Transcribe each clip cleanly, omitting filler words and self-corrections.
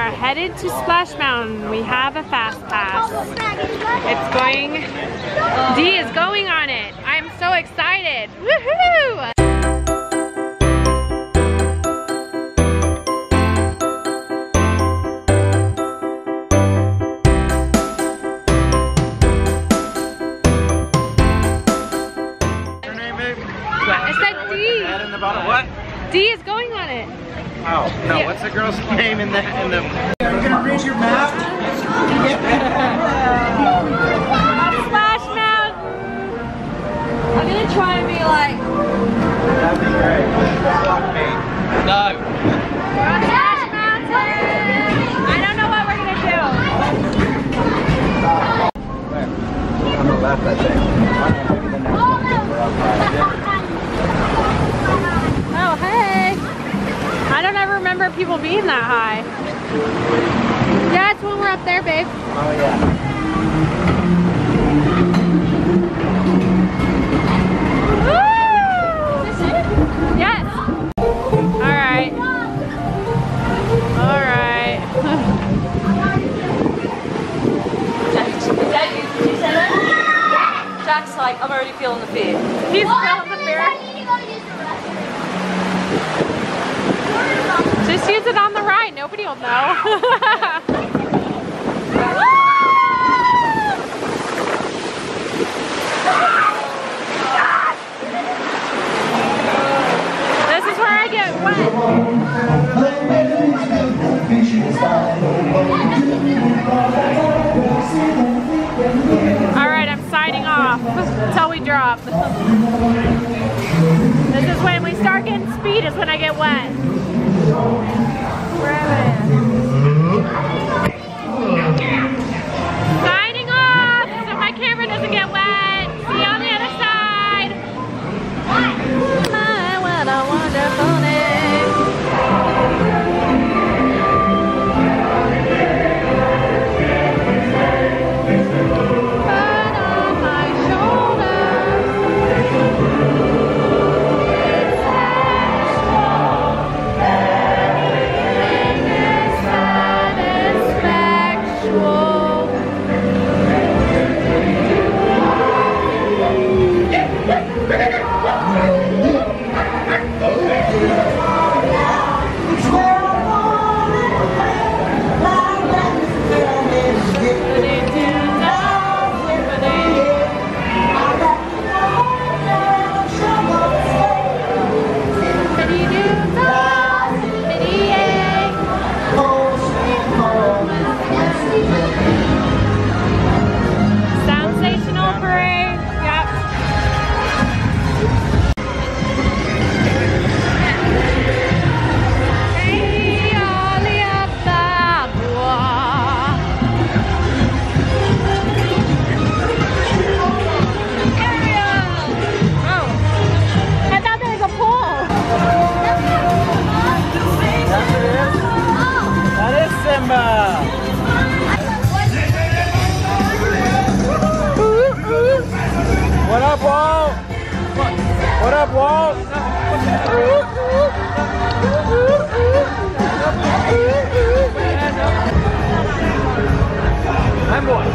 are headed to Splash Mountain. We have a fast pass. It's going, D is going on it. I'm so excited. Woohoo! What? D is going on it. Oh, no, yeah. What's the girl's name in the... You're gonna read your map? Splash Mountain. I'm gonna try and be like... That'd be great. No. We're on Splash Mountain. I don't know what we're gonna do. On the left, I think. Maybe the next one. We're up high. Oh, hey! I don't ever remember people being that high. Yeah, it's when we're up there, babe. Oh, yeah. Woo! Is this it? Yes. Alright. Alright. Did you say that? Jack's like, I'm already feeling the fear. He's feeling the fear. Just use it on the ride, nobody will know. This is where I get wet. Alright, I'm signing off until we drop. This is when we start getting speed, is when I get wet. Signing off so my camera doesn't get wet. See you on the other side. My, what a wonderful day. Put on my shoulders. What up, Walt? What up, Walt? I'm one.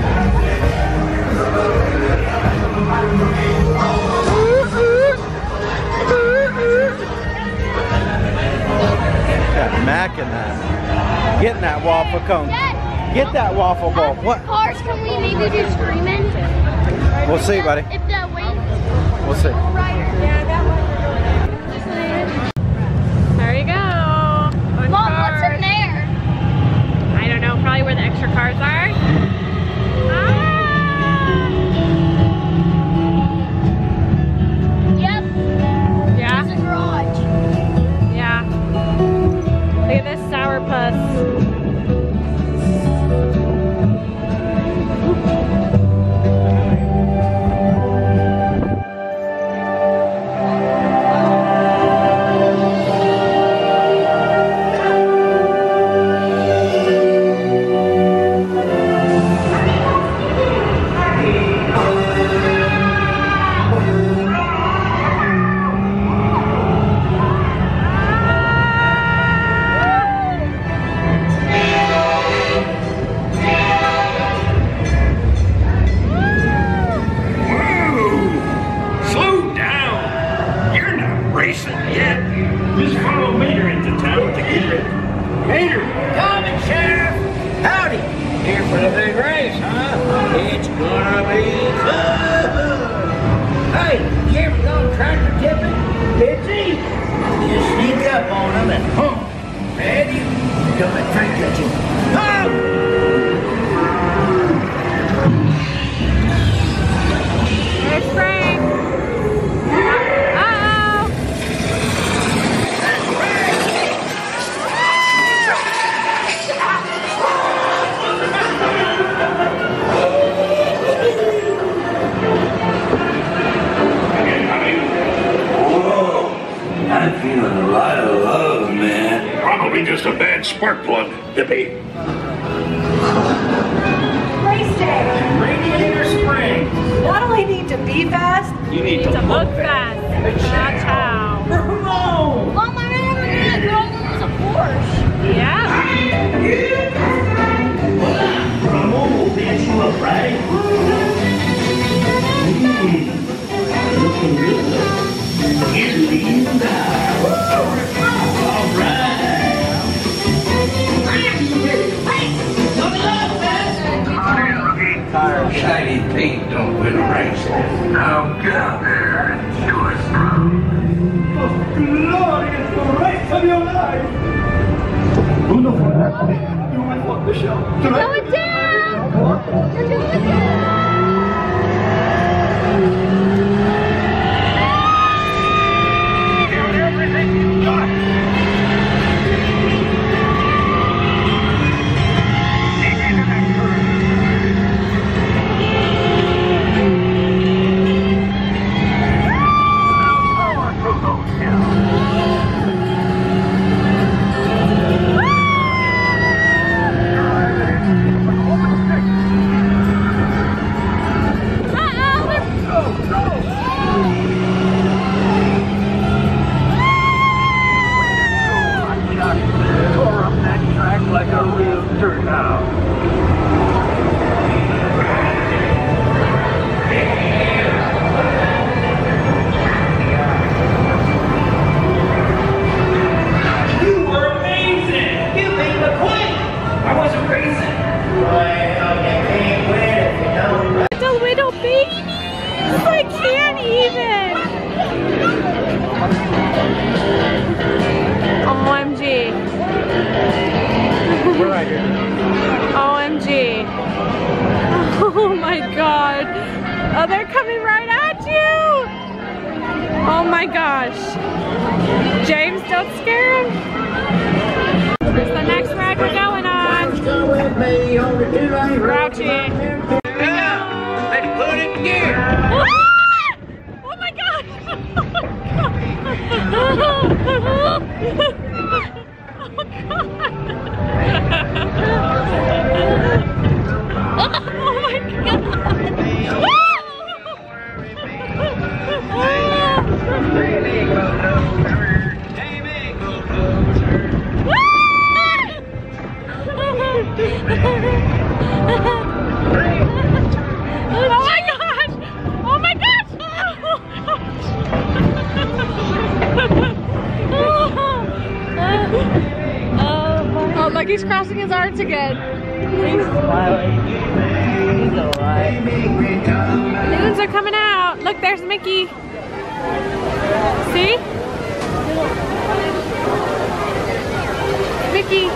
Got Mac in that. Getting that waffle cone. Get that waffle ball. What? Cars, can we maybe do screaming? We'll see, buddy. If the wings. We'll see. Yeah, that one. There you go. Mom, what's in there? I don't know, probably where the extra cars are. Yep. Yeah? It's a garage. Yeah. Look at this sourpuss. Peter, coming, Sheriff. Howdy. Here for the big race, huh? It's gonna be fun. Hey, you ever gone tractor tipping? It's easy. Just sneak up on them and boom. Ready? Come and try catching. There's Frank. Uh-oh. I'm feeling a lot of love, man. Probably just a bad spark plug, Dippy. Race day. Radiator Springs. Not only need to be fast, You need To look fast. That's how. Whoa! Mom, I remember that girl that was a Porsche. Yeah. Come on, we'll dance you up, right? Looking good. Here's the inside. All right. Shiny paint don't win a race. Now get out there and do it. Lord, it's the race of your life. You might want the show. Going down! You're doing it down! Everything you got. Like a real turnout. You were amazing! You beat the queen! I wasn't racing. Well, you can't win if you don't race. The little babies. I can't even. OMG. We're right here. OMG. Oh my god. Oh, they're coming right at you. Oh my gosh. James, don't scare him. This is the next ride we're going on. Grouchy. Let's put it in gear. Ah! Oh my god. Look, he's crossing his arms again. He's smiling. He's alright. Balloons are coming out. Look, there's Mickey. See? Mickey.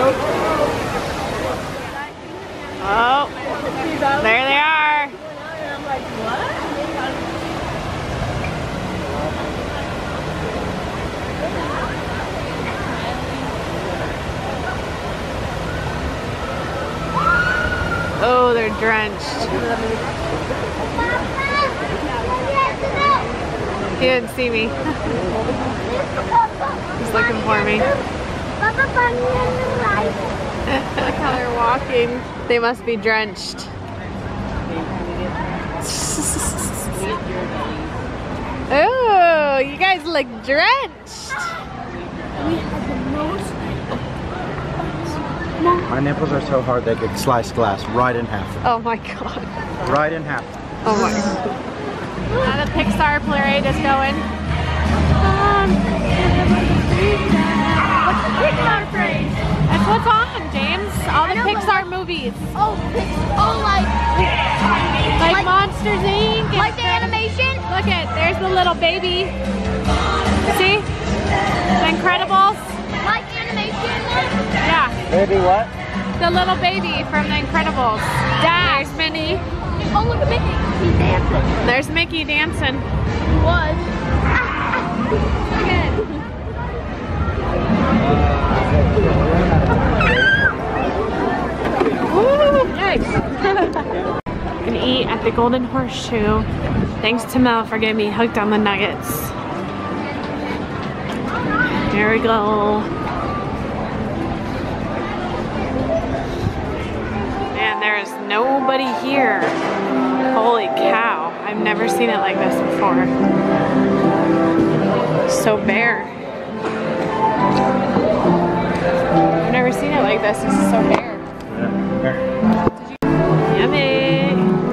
Oh, there they are. I'm like, what? Oh, they're drenched. He didn't see me. He's looking for me. Look how they're walking. They must be drenched. Oh, you guys look drenched. My nipples are so hard they could slice glass right in half. Oh my god. Right in half. Oh my god. Now the Pixar parade is going. What's the Pixar parade? A Pixar movies. Oh, like Monsters Inc. and like the stuff. animation. Look at, there's the little baby. See? The Incredibles. Like animation. Yeah, Baby what? the little baby from the Incredibles. There's Minnie. Oh, look at Mickey. He's dancing. There's Mickey dancing. He was. Woo! Yikes. Gonna eat at the Golden Horseshoe. Thanks to Mel for getting me hooked on the nuggets. There we go. Man, there is nobody here. Holy cow. I've never seen it like this before. So bare. I've never seen it like this. This is so bare. Yummy.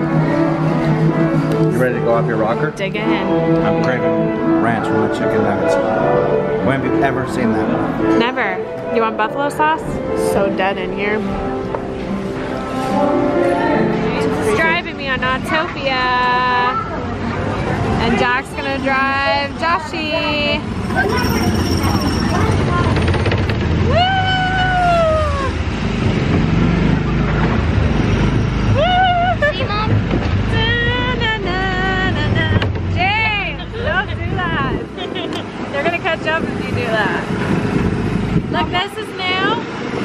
You ready to go up your rocker? Dig in. I'm craving ranch with the chicken nuggets. When have you ever seen that? Never. You want buffalo sauce? So dead in here. James is driving me on Autopia. And Jack's gonna drive Joshy. See, Mom? James, don't do that. They're gonna catch up if you do that. Look, this is new.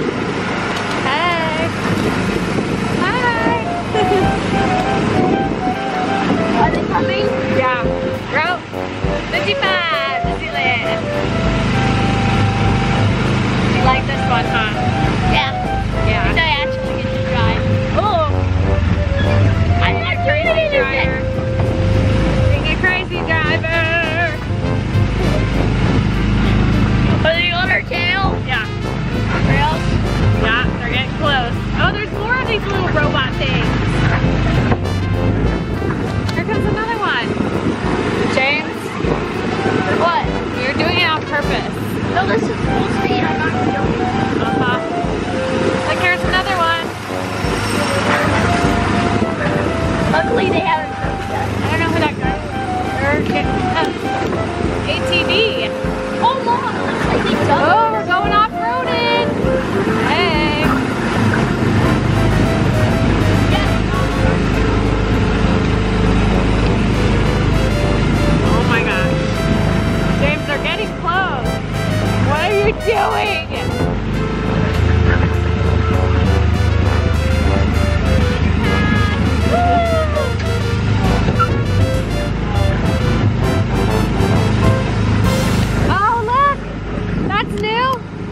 Hey. Hi. Are they coming? Yeah. Route 55, Disneyland. You like this one, huh? Yeah. Yeah. I actually get to drive. Oh. I'm not doing anything. Being a crazy driver. Are they on our tail? Yeah. Rails? Yeah, they're getting close. Oh, there's more of these little robot things. Here comes another one. James, What? you're doing it on purpose. No, this is full speed. I'm not doing it. Look, here's another one. Luckily, they haven't broke yet. I don't know who that guy is. ATV. Oh, Mom, it looks like they dug. Oh, we're going off-roading. Hey. Oh my gosh. James, they're getting close. What are you doing? Oh, look! That's new.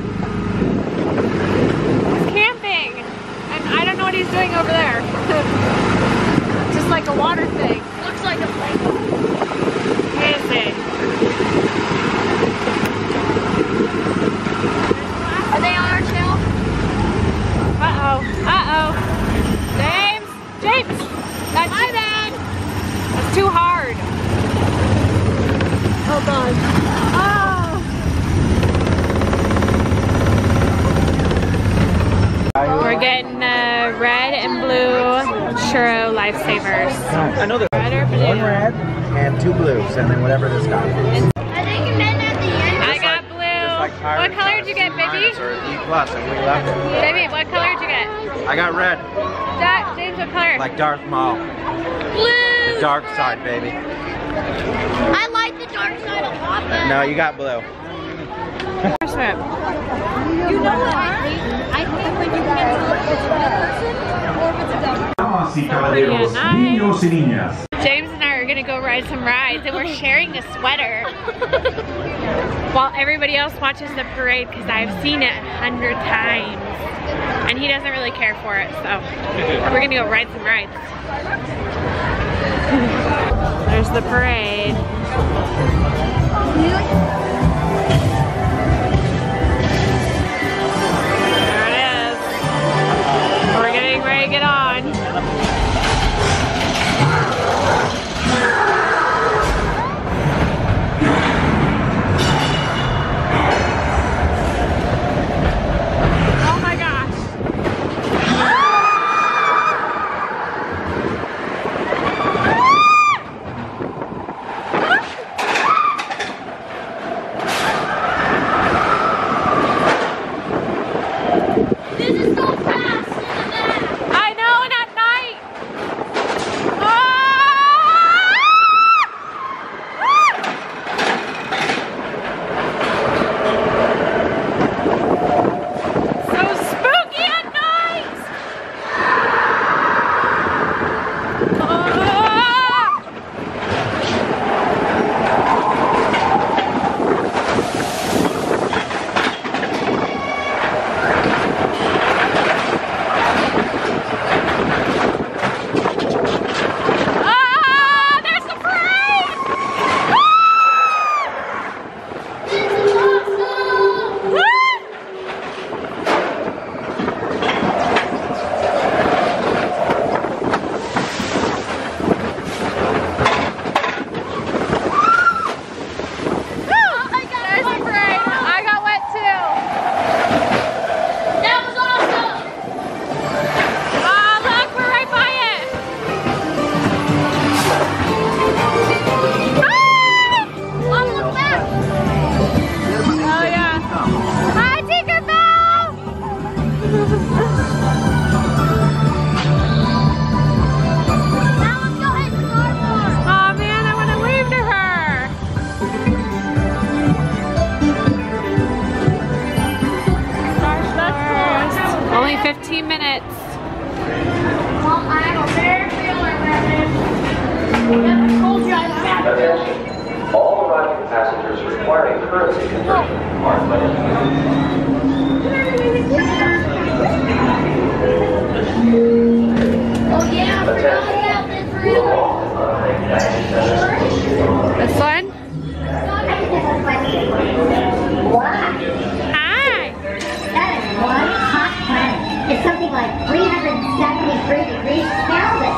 He's camping. And I don't know what he's doing over there. Just like a water thing. Looks like a plane. Amazing. Are they on our tail? Uh-oh. Uh-oh. James! James! That's My bad. That's too hard. Oh, God. Oh! We're getting red and blue churro lifesavers. I know there's Red or blue? one red and two blues, and then whatever this guy is. I think you meant at the end. I got blue. What color did you get, baby? Or E plus, and we left it. Baby, what color did you get? I got red, Jack, James, what color? like Darth Maul. Blue. The dark side, baby. I like the dark side a lot better. No, you got blue. Swim. You know what I think? I think when you get to look at the person or with the dog. Damas y caballeros, niños y niñas. James and I are gonna go ride some rides, and we're sharing a sweater while everybody else watches the parade because I've seen it 100 times, and he doesn't really care for it. So we're gonna go ride some rides. There's the parade. There it is. We're getting ready to get on. Oh my gosh. 15 minutes. Attention, all arriving passengers requiring currency conversion are This one? Hi! That is one hot planet. It's something like 373 degrees Kelvin.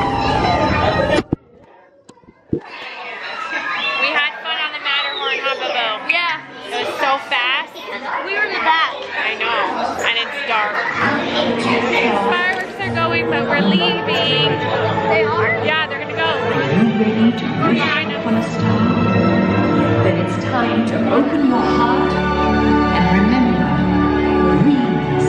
We had fun on the Matterhorn Hubba-Boo. Yeah. It was so fast. We were in the back. I know. And it's dark. Fireworks are going, but we're leaving. They are? Yeah, they're gonna go. Ready to wish upon a star? Then it's time to open your heart and remember, dreams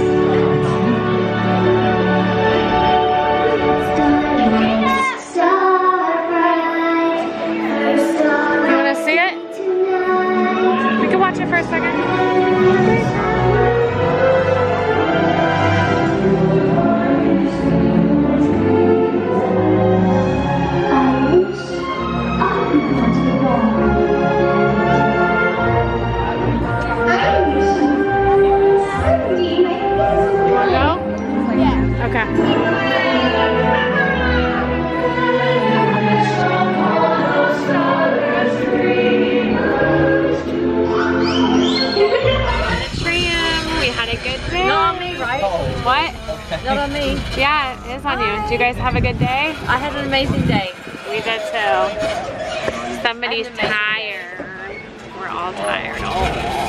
You wanna see it? We can watch it for a second. Okay. We had a good day. Not on me, right? What? Not on me. Yeah, it is on you. Did you guys have a good day? I had an amazing day. We did too. Somebody's tired. We're all tired.